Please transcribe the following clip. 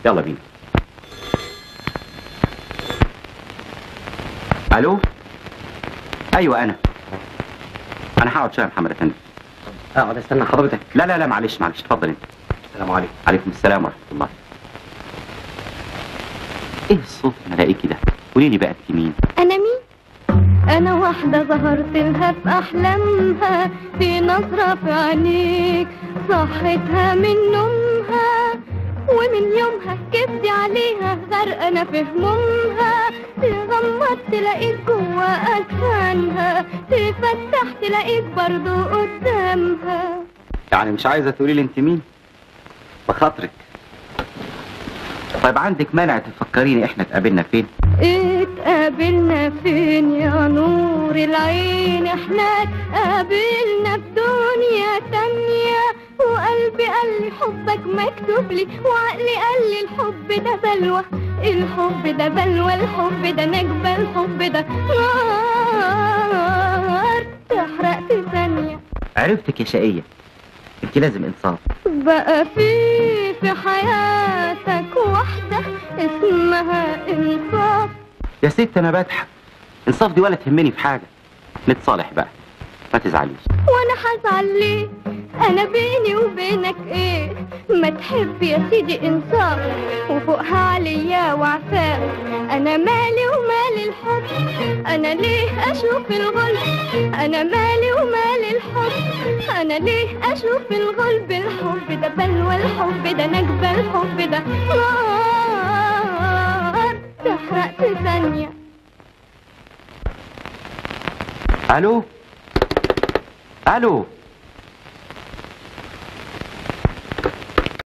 يلا بينا. الو. ايوه انا هقعد شويه يا محمد افندي. اقعد استنى حضرتك؟ لا لا لا، معلش اتفضل انت. السلام عليكم. عليكم السلام ورحمه الله. ايه الصوت الملائكي ده؟ قولي لي بقى انت مين؟ انا مين؟ انا واحده ظهرت لها في احلامها، في نظره في عينيك صحتها من نومها، ومن يومها كبدي عليها غرقانه في همومها، تغمض تلاقيك جوا اجفانها، تفتح تلاقيك برضو قدامها. يعني مش عايزه تقولي لي انت مين؟ بخاطرك. طيب عندك مانع تفكريني احنا اتقابلنا فين؟ اتقابلنا فين يا نور العين؟ احنا اتقابلنا في دنيا تانية، وقلبي قال لي حبك مكتوب لي، وعقلي قال لي الحب ده بلوى، الحب ده بلوى، الحب ده نجبة، الحب ده نار تحرق في ثانية. عرفتك يا شقية، انت لازم انصاف. بقى في حياتك واحدة اسمها انصاف. يا ست انا بضحك، انصاف دي ولا تهمني في حاجة. نتصالح بقى ما تزعليش. وانا هزعل ليه؟ انا بيني وبينك ايه؟ ما تحب يا سيدي انصاف وفوقها عليا وعفاف. انا مالي ومال الحب، انا ليه اشوف الغلب؟ انا مالي ومال الحب، انا ليه اشوف الغلب؟ الحب ده بلوى، الحب ده نجبة، الحب ده نار تحرق في ثانية. الو.